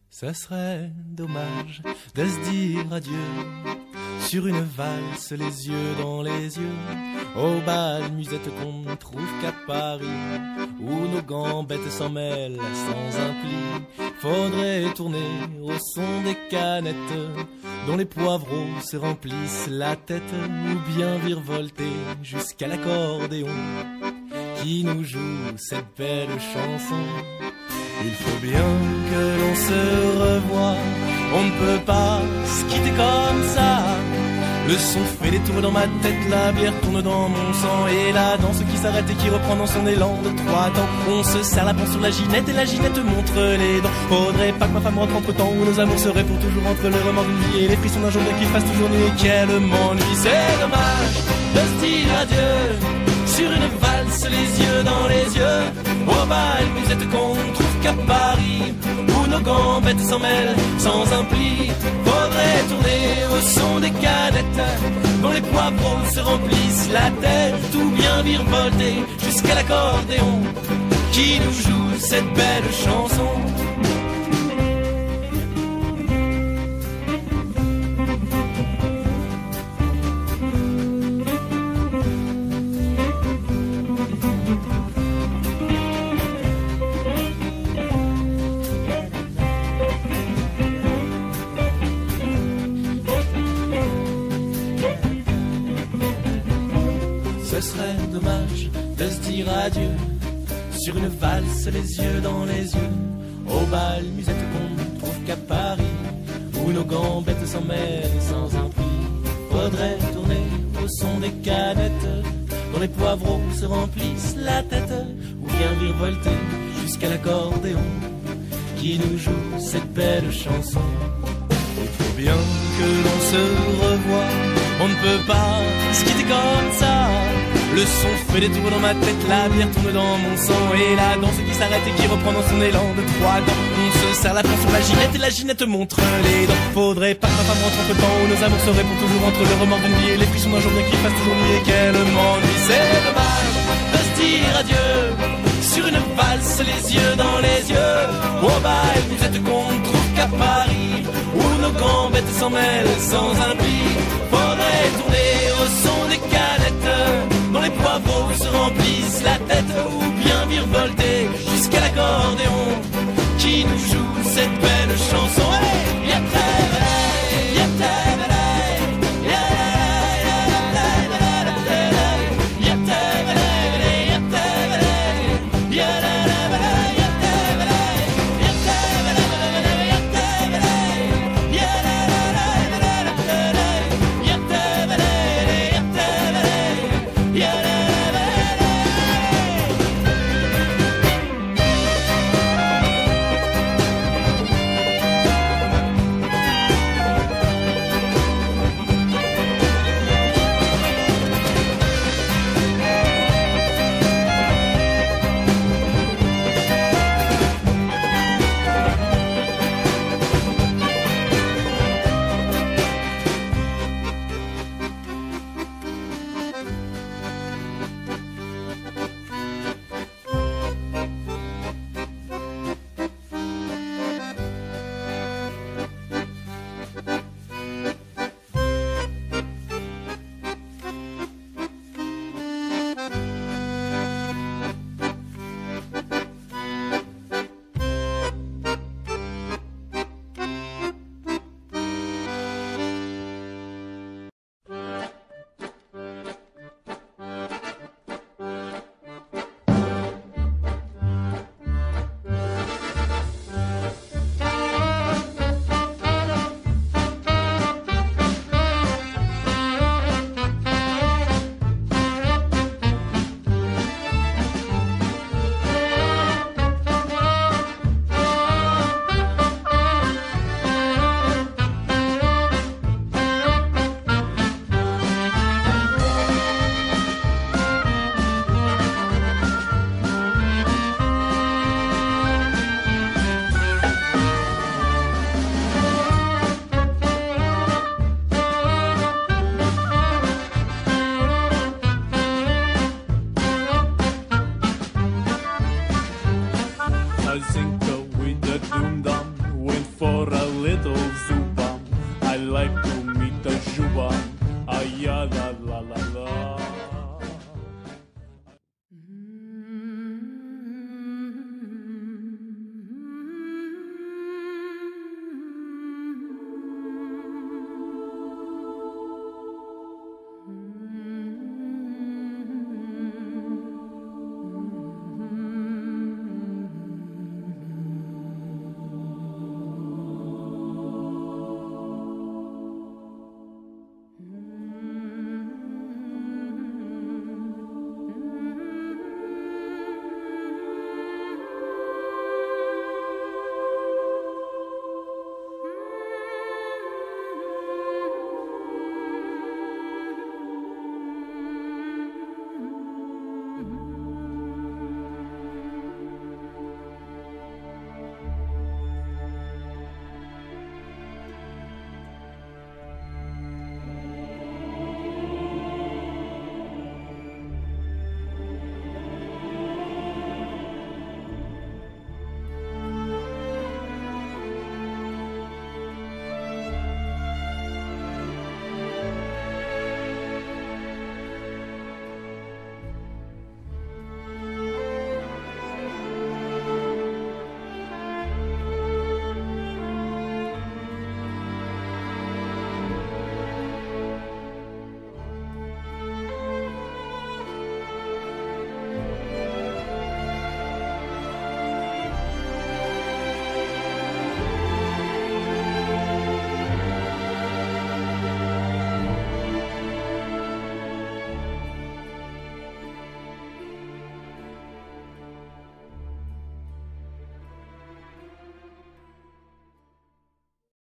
Ça serait dommage de se dire adieu sur une valse, les yeux dans les yeux, au bal musette qu'on ne trouve qu'à Paris, où nos gambettes s'en mêlent sans un pli. Faudrait tourner au son des canettes, dont les poivreaux se remplissent la tête, ou bien virevolter jusqu'à l'accordéon qui nous joue cette belle chanson. Il faut bien que l'on se revoie, on ne peut pas se quitter comme ça. Le son fait des tours dans ma tête, la bière tourne dans mon sang, et la danse qui s'arrête et qui reprend dans son élan de 3 temps. On se serre la pince sur la ginette et la ginette montre les dents. Faudrait pas que ma femme rentre entre temps, où nos amours seraient pour toujours entre le remords d'une vie et les frissons d'un jour bien qu'il fasse toujours nuit et qu'elle m'ennuie. C'est dommage de se dire adieu sur une valse, les yeux dans les yeux, au bal musette qu'on ne trouve qu'à Paris, où nos gambettes s'en mêlent sans un pli. Faudrait tourner au son des canettes, dont les poivrons se remplissent la tête, tout bien virevolter jusqu'à l'accordéon qui nous joue cette belle chanson. Ce serait dommage de se dire adieu sur une valse, les yeux dans les yeux, au bal musette qu'on ne trouve qu'à Paris, où nos gambettes s'en mêlent sans un prix. Faudrait tourner au son des canettes, dont les poivrons se remplissent la tête, ou bien virevolter jusqu'à l'accordéon qui nous joue cette belle chanson. Il faut bien que l'on se revoie, on ne peut pas se quitter comme ça. Le son fait des tours dans ma tête, la bière tourne dans mon sang, et la danse qui s'arrête et qui reprend dans son élan de 3 temps. On se serre la pince sur la ginette et la ginette montre les dents. Faudrait pas que ma femme rentre entre temps, où nos amours seraient pour toujours entre le remords d'une vie et les frissons d'un jour bien qu'il fasse toujours nuit et qu'elle m'ennuie. C'est dommage de se dire adieu sur une valse, les yeux dans les yeux, au bal musette qu'on ne trouve qu'à Paris, où nos gambettes s'en mêlent sans un pli. Faudrait tourner au son des canettes, dont les poivrons se remplissent la tête, ou bien virevolter jusqu'à l'accordéon qui nous joue cette belle chanson. Hey, y'a fort